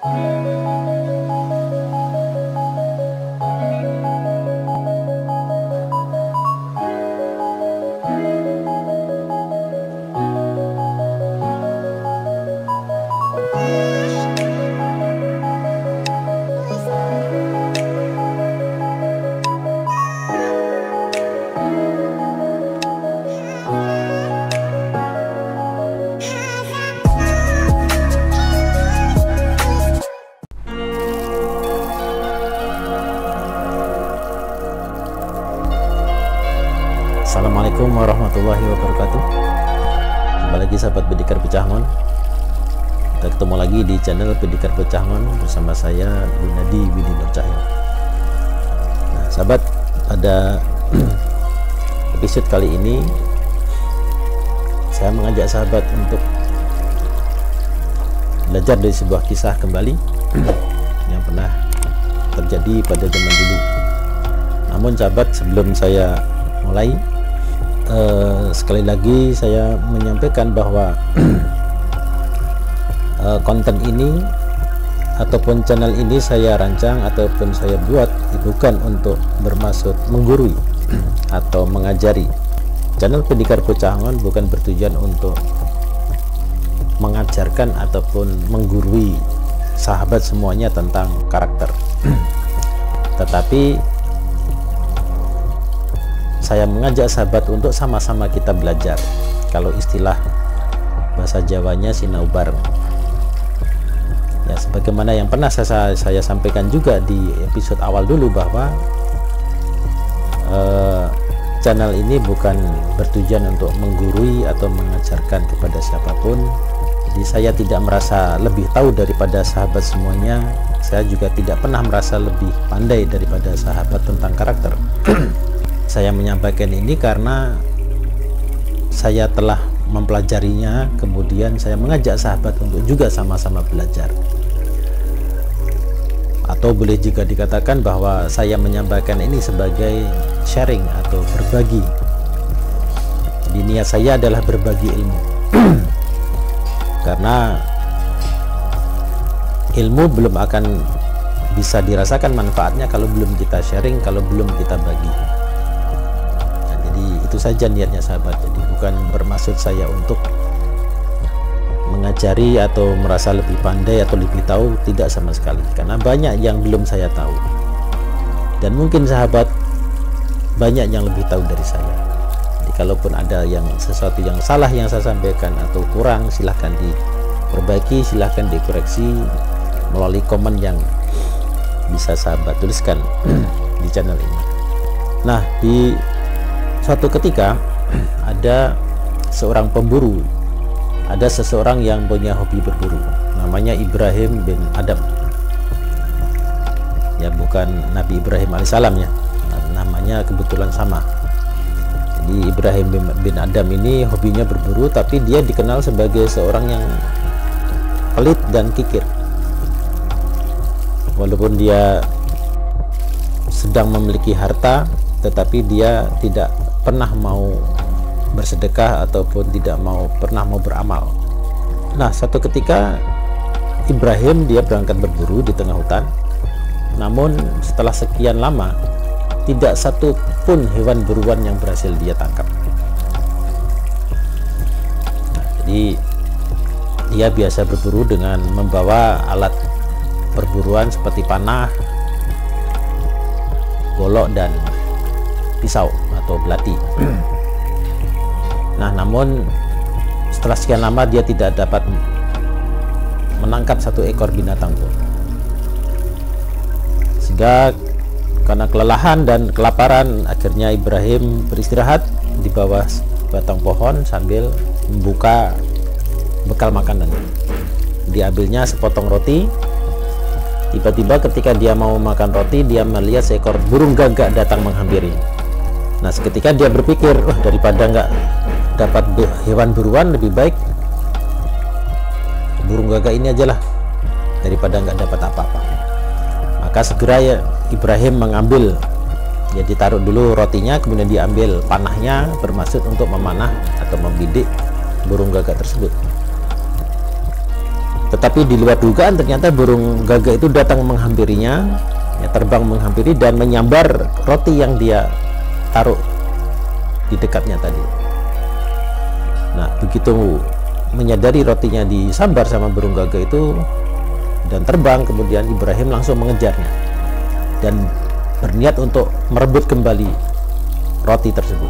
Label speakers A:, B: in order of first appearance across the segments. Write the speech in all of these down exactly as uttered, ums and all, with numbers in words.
A: Assalamualaikum warahmatullahi wabarakatuh. Kembali lagi sahabat Pendekar Pecahmon. Kita ketemu lagi di channel Pendekar Pecahmon bersama saya Gunadi Widi Nur Cahyo. Nah, sahabat, pada episode kali ini saya mengajak sahabat untuk belajar dari sebuah kisah kembali yang pernah terjadi pada zaman dulu. Namun sahabat, sebelum saya mulai, Uh, sekali lagi saya menyampaikan bahwa uh, konten ini ataupun channel ini saya rancang ataupun saya buat bukan untuk bermaksud menggurui atau mengajari. Channel Pendekar Pecahmon bukan bertujuan untuk mengajarkan ataupun menggurui sahabat semuanya tentang karakter, tetapi saya mengajak sahabat untuk sama-sama kita belajar. Kalau istilah bahasa Jawanya sinau bareng. Ya, sebagaimana yang pernah saya, saya sampaikan juga di episode awal dulu bahwa eh, channel ini bukan bertujuan untuk menggurui atau mengajarkan kepada siapapun. Jadi saya tidak merasa lebih tahu daripada sahabat semuanya. Saya juga tidak pernah merasa lebih pandai daripada sahabat tentang karakter. Saya menyampaikan ini karena saya telah mempelajarinya, kemudian saya mengajak sahabat untuk juga sama-sama belajar. Atau boleh juga dikatakan bahwa saya menyampaikan ini sebagai sharing atau berbagi. Jadi niat saya adalah berbagi ilmu. Karena ilmu belum akan bisa dirasakan manfaatnya kalau belum kita sharing, kalau belum kita bagi. Itu saja niatnya sahabat. Jadi bukan bermaksud saya untuk mengajari atau merasa lebih pandai atau lebih tahu, tidak sama sekali, karena banyak yang belum saya tahu dan mungkin sahabat banyak yang lebih tahu dari saya. Jadi kalaupun ada yang sesuatu yang salah yang saya sampaikan atau kurang, silahkan diperbaiki, silahkan dikoreksi melalui komen yang bisa sahabat tuliskan di channel ini. Nah, di suatu ketika ada seorang pemburu, ada seseorang yang punya hobi berburu, namanya Ibrahim bin Adam. Ya, bukan Nabi Ibrahim alaihissalam ya, namanya kebetulan sama. Jadi Ibrahim bin, bin Adam ini hobinya berburu, tapi dia dikenal sebagai seorang yang pelit dan kikir. Walaupun dia sedang memiliki harta, tetapi dia tidak pernah mau bersedekah ataupun tidak mau pernah mau beramal. Nah, satu ketika Ibrahim dia berangkat berburu di tengah hutan. Namun setelah sekian lama tidak satu pun hewan buruan yang berhasil dia tangkap. Nah, jadi dia biasa berburu dengan membawa alat perburuan seperti panah, golok dan pisau atau belati. Nah, namun setelah sekian lama dia tidak dapat menangkap satu ekor binatang pun, sehingga karena kelelahan dan kelaparan akhirnya Ibrahim beristirahat di bawah batang pohon sambil membuka bekal makanan. Diambilnya sepotong roti. Tiba-tiba ketika dia mau makan roti, dia melihat seekor burung gagak datang menghampiri. Nah, seketika dia berpikir, wah, daripada nggak dapat hewan buruan, lebih baik burung gagak ini aja lah daripada nggak dapat apa-apa. Maka segera ya Ibrahim mengambil, ya ditaruh dulu rotinya, kemudian diambil panahnya, bermaksud untuk memanah atau membidik burung gagak tersebut. Tetapi di luar dugaan ternyata burung gagak itu datang menghampirinya, ya, terbang menghampiri dan menyambar roti yang dia taruh di dekatnya tadi. Nah, begitu menyadari rotinya disambar sama burung gagak itu dan terbang, kemudian Ibrahim langsung mengejarnya dan berniat untuk merebut kembali roti tersebut.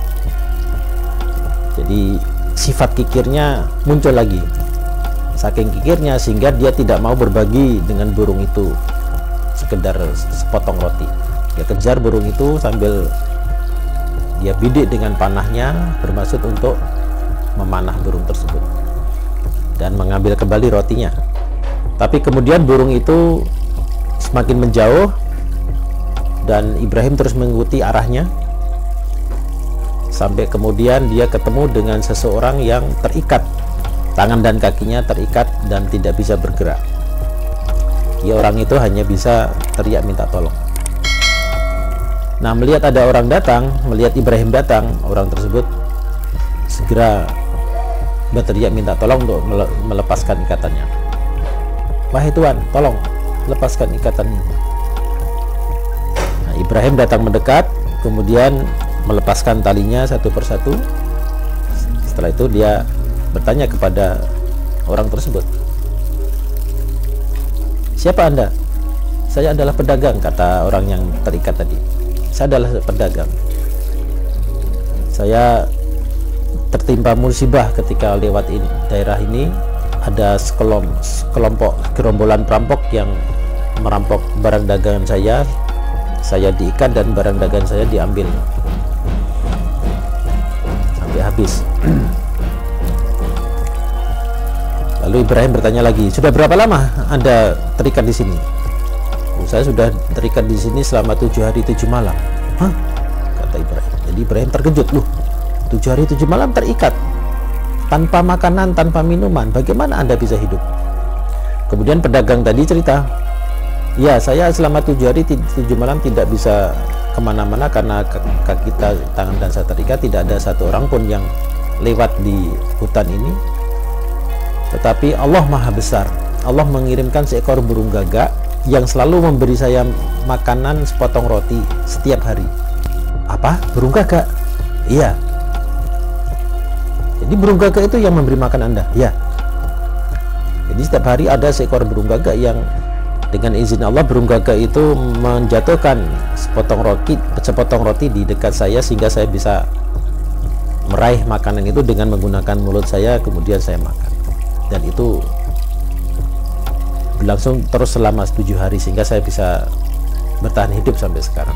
A: Jadi sifat kikirnya muncul lagi, saking kikirnya sehingga dia tidak mau berbagi dengan burung itu sekedar sepotong roti. Dia kejar burung itu sambil dia bidik dengan panahnya, bermaksud untuk memanah burung tersebut dan mengambil kembali rotinya. Tapi kemudian burung itu semakin menjauh dan Ibrahim terus mengikuti arahnya sampai kemudian dia ketemu dengan seseorang yang terikat, tangan dan kakinya terikat dan tidak bisa bergerak. Ya, orang itu hanya bisa teriak minta tolong. Nah, melihat ada orang datang, melihat Ibrahim datang, orang tersebut segera berteriak minta tolong untuk melepaskan ikatannya. Wahai Tuan, tolong lepaskan ikatan ini. Nah, Ibrahim datang mendekat, kemudian melepaskan talinya satu persatu. Setelah itu dia bertanya kepada orang tersebut, siapa Anda? Saya adalah pedagang, kata orang yang terikat tadi. Saya adalah pedagang. Saya tertimpa musibah ketika lewat ini, daerah ini. Ada sekelom, sekelompok gerombolan perampok yang merampok barang dagangan saya. Saya diikat dan barang dagangan saya diambil sampai habis. Lalu Ibrahim bertanya lagi, sudah berapa lama Anda terikat di sini? Oh, saya sudah terikat di sini selama tujuh hari tujuh malam. Hah? Kata Ibrahim. Jadi Ibrahim terkejut, loh, tujuh hari tujuh malam terikat tanpa makanan, tanpa minuman, bagaimana Anda bisa hidup? Kemudian pedagang tadi cerita, ya, saya selama tujuh hari tujuh malam tidak bisa kemana-mana karena kaki kita, tangan dan saya terikat, tidak ada satu orang pun yang lewat di hutan ini. Tetapi Allah Maha Besar, Allah mengirimkan seekor burung gagak yang selalu memberi saya makanan sepotong roti setiap hari. Apa? Burung gagak? Iya. Jadi burung gagak itu yang memberi makan Anda? Ya. Jadi setiap hari ada seekor burung gagak yang dengan izin Allah, burung gagak itu menjatuhkan sepotong roti, sepotong roti di dekat saya sehingga saya bisa meraih makanan itu dengan menggunakan mulut saya, kemudian saya makan. Dan itu berlangsung terus selama tujuh hari sehingga saya bisa bertahan hidup sampai sekarang.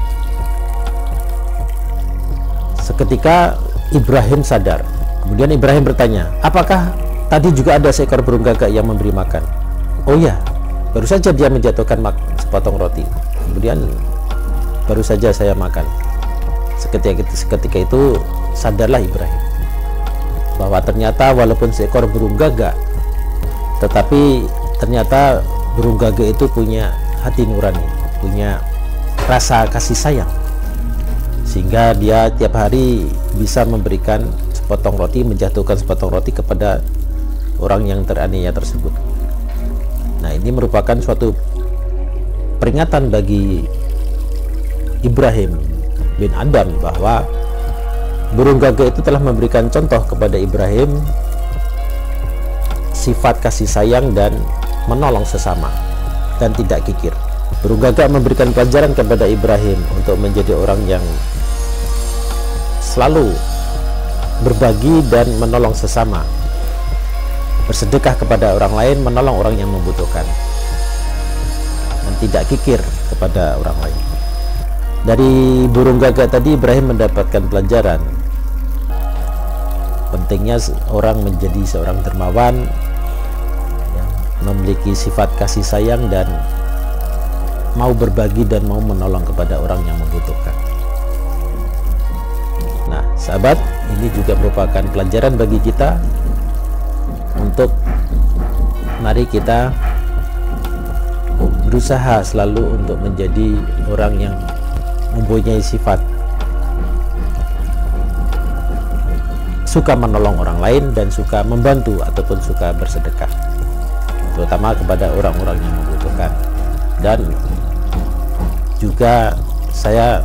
A: Seketika Ibrahim sadar. Kemudian Ibrahim bertanya, apakah tadi juga ada seekor burung gagak yang memberi makan? Oh iya, baru saja dia menjatuhkan sepotong roti. Kemudian baru saja saya makan. Seketika itu, seketika itu sadarlah Ibrahim bahwa ternyata walaupun seekor burung gagak, tetapi ternyata burung gagak itu punya hati nurani, punya rasa kasih sayang, sehingga dia tiap hari bisa memberikan sepotong roti, menjatuhkan sepotong roti kepada orang yang teraniaya tersebut. Nah, ini merupakan suatu peringatan bagi Ibrahim bin Adam bahwa burung gagak itu telah memberikan contoh kepada Ibrahim sifat kasih sayang dan menolong sesama dan tidak kikir. Burung gagak memberikan pelajaran kepada Ibrahim untuk menjadi orang yang selalu berbagi dan menolong sesama, bersedekah kepada orang lain, menolong orang yang membutuhkan, dan tidak kikir kepada orang lain. Dari burung gagak tadi Ibrahim mendapatkan pelajaran pentingnya orang menjadi seorang dermawan yang memiliki sifat kasih sayang dan mau berbagi dan mau menolong kepada orang yang membutuhkan. Nah, sahabat, ini juga merupakan pelajaran bagi kita untuk mari kita berusaha selalu untuk menjadi orang yang mempunyai sifat suka menolong orang lain dan suka membantu ataupun suka bersedekah. terutama kepada orang-orang yang membutuhkan. Dan juga saya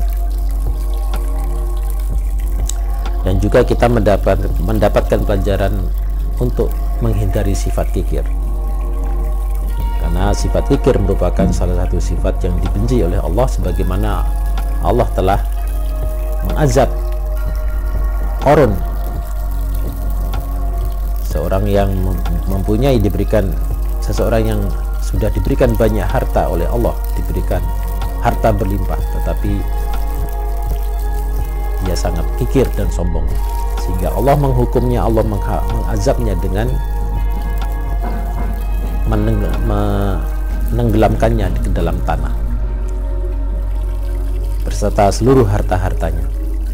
A: dan juga kita mendapat mendapatkan pelajaran untuk menghindari sifat kikir, karena sifat kikir merupakan salah satu sifat yang dibenci oleh Allah, sebagaimana Allah telah mengazab Qarun, seorang yang mempunyai diberikan seseorang yang sudah diberikan banyak harta oleh Allah, diberikan harta berlimpah, tetapi dia sangat kikir dan sombong, sehingga Allah menghukumnya, Allah mengazabnya dengan menenggelamkannya ke dalam tanah berserta seluruh harta-hartanya.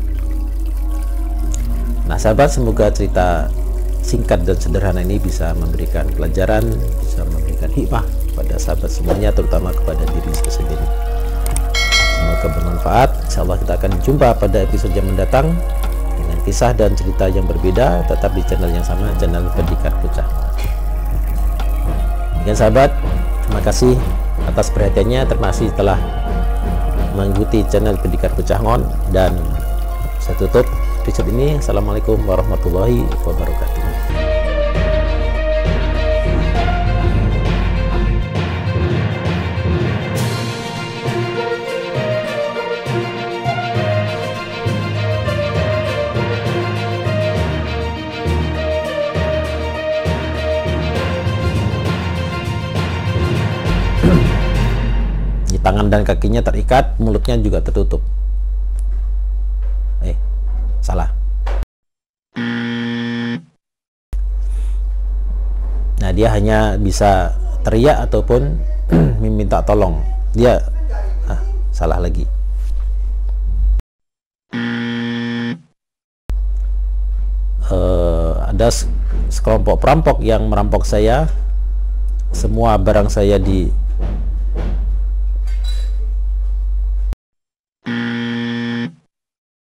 A: Nah sahabat, semoga cerita singkat dan sederhana ini bisa memberikan pelajaran, bisa memberikan hikmah pada sahabat semuanya, terutama kepada diri saya sendiri. Semoga bermanfaat. Insya Allah kita akan jumpa pada episode yang mendatang dengan kisah dan cerita yang berbeda, tetap di channel yang sama, channel Pendikat Bocah. Dan sahabat, terima kasih atas perhatiannya, terima kasih telah mengikuti channel Pendikat Bocah Ngon, dan saya tutup episode ini. Assalamualaikum warahmatullahi wabarakatuh. Di tangan dan kakinya terikat, mulutnya juga tertutup. Eh, salah. Nah, dia hanya bisa teriak ataupun meminta tolong. Dia ah, salah lagi. Uh, ada sekelompok perampok yang merampok saya. Semua barang saya di